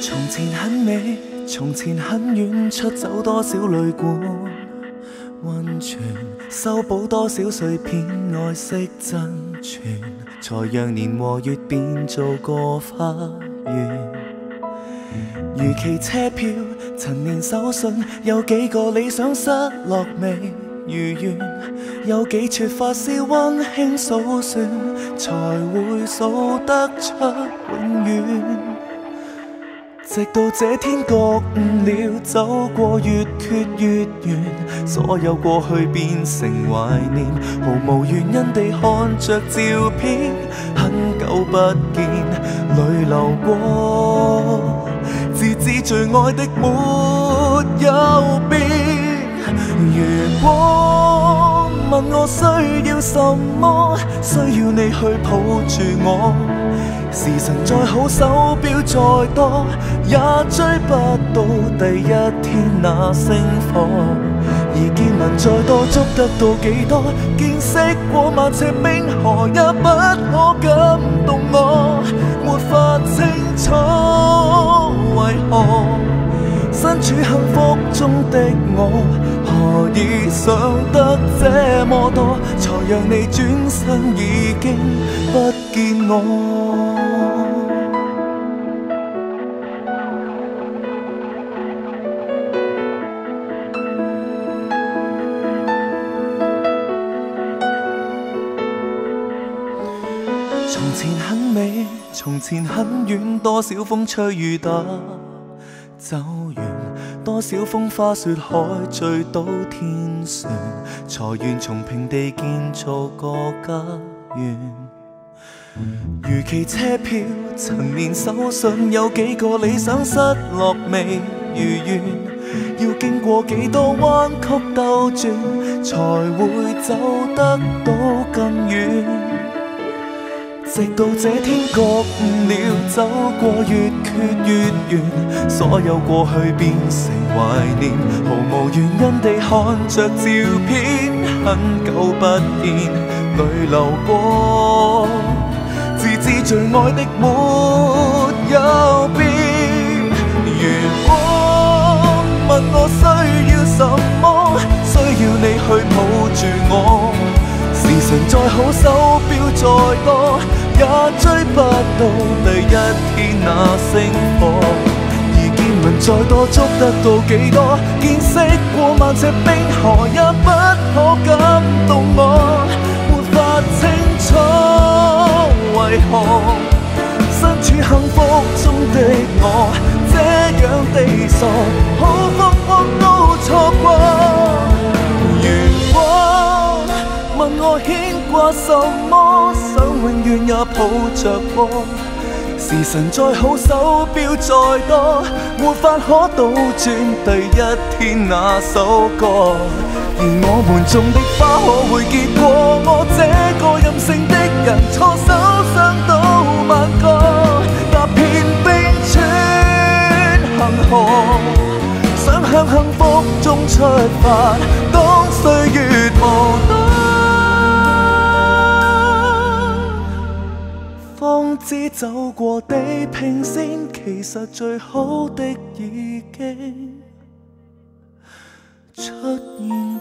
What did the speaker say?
從前很美，從前很遠，出走多少淚管溫泉，修補多少碎片，愛惜珍存，才讓年和月變做個花園。如期車票，陳年手信，有幾個理想失落未如願，有幾處發燒溫馨數算，才會數得出永遠。直到這天覺悟了，走過越缺越遠，所有過去變成懷念，毫無原因地看着照片，很久不見，淚流過，自知最愛的沒有變。如果問我需要什麼，需要你去抱住我。時辰再好，手錶再多，也追不到第一天那星火。而見聞再多，捉得到幾多？見識過萬尺冰河，也不可感動我。沒法清楚為何身處幸福中的我，何以想得這麼多，才讓你轉身已經不見我。從前很美，從前很遠，多少風吹雨打走完，多少風花雪海醉到天旋，才願從平地建造個家園。如期車票，陳年手信，有幾個理想失落未如願，要經過幾多彎曲兜轉，才會走得到更遠。直到這天覺悟了，走過越缺越遠，所有過去變成懷念，毫無原因地看着照片，很久不見，淚流過，自知最愛的沒有變。如果問我需要什麼，需要你去抱住我。時辰再好，手錶再多，也追不到第一天那星火。而見聞再多，捉得到幾多？見識過萬尺冰河，也不可感動我。沒法清楚為何身處幸福中的我，這樣地傻，好風光都錯過。如果問我牽掛什麼，想永遠也抱着過。時辰再好，手錶再多，沒法可倒轉第一天那首歌。而我們種的花可會結果？我這個任性的人，錯手傷到萬個，踏遍冰川恆河，想向幸福中出發，當歲月無多，方知走過地平線，其實最好的已經出現。